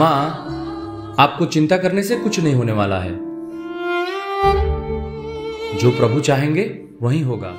माँ, आपको चिंता करने से कुछ नहीं होने वाला है। जो प्रभु चाहेंगे वही होगा।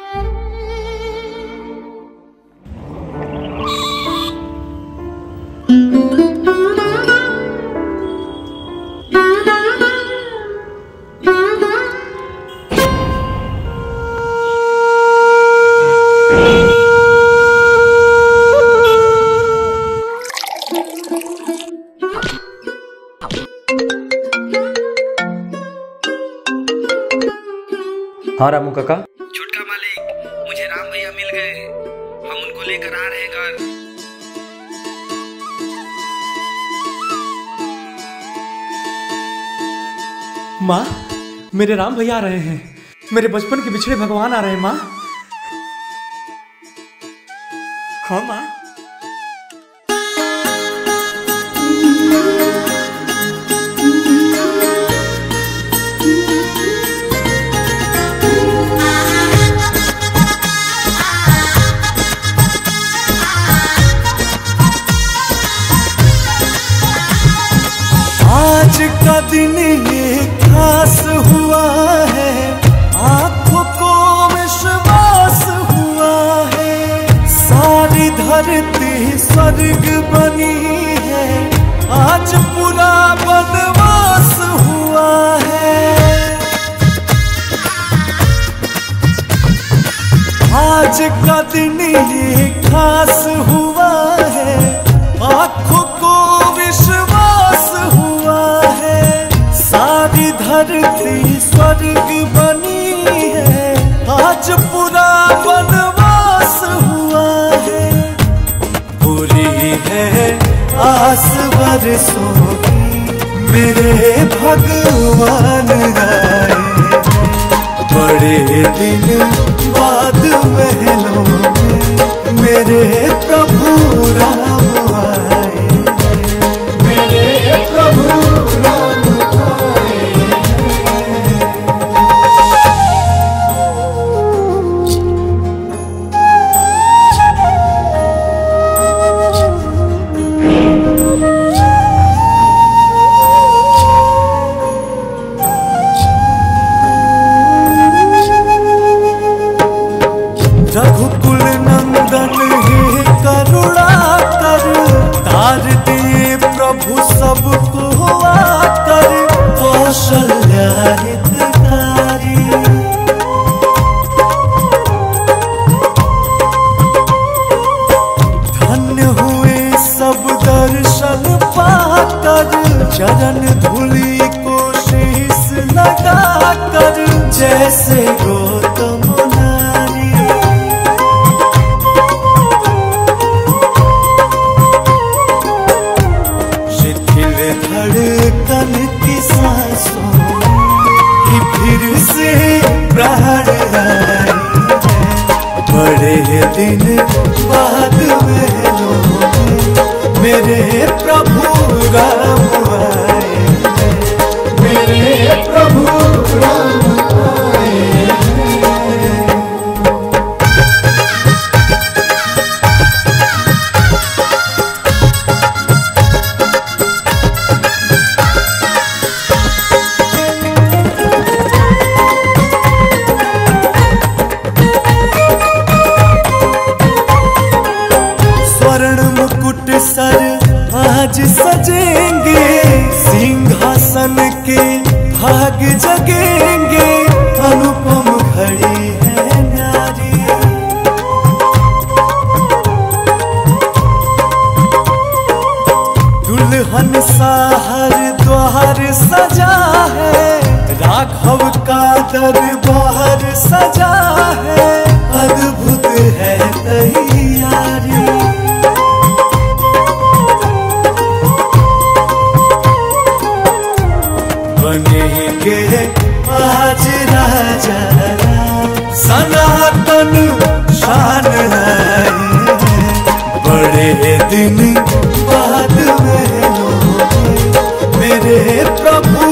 हाँ रामू काका। छोटका मालिक, मुझे राम भैया मिल गए। हम उनको लेकर आ रहे हैं घर। माँ, मेरे राम भैया आ रहे हैं। मेरे बचपन के बिछड़े भगवान आ रहे हैं माँ। हाँ माँ। आज का दिन ये खास हुआ है, आंखों को विश्वास हुआ है। सारी धरती स्वर्ग बनी है, आज पूरा वनवास हुआ है। आज का दिन ये खास हुआ है, आंखों को विश्वास हुआ है। सारी धरती स्वर्ग बनी है, आज पूरा वनवास हुआ है। पूरी है आस बरसों की, मेरे भगवान आए। बड़े दिन बाद महलों में मेरे प्रभु राम आए। मेरे प्रभु राम आए। रघुकुल नंदन हे करुणा कर, तार दिए प्रभु सबको आकर। कौशल्या हितकारी, धन्य हुए सब दर्शन पाकर। चरण धूलि को शीश लगाकर, जैसे गौतम धड़कन की सांसों की फिर से प्राण आए। बड़े दिन बाद महलों में मेरे प्रभु राम आए। मेरे प्रभु राम आए। सर आज सजेंगे, सिंहासन के भाग जगेंगे। अनुपम घड़ी है नारी, दुल्हन सा हर द्वार सजा है। राघव का दरबार सजा है, अद्भुत है तैयारी। बनेंगे आज राजा सनातन शान है। बड़े दिन बाद महलों में मेरे प्रभु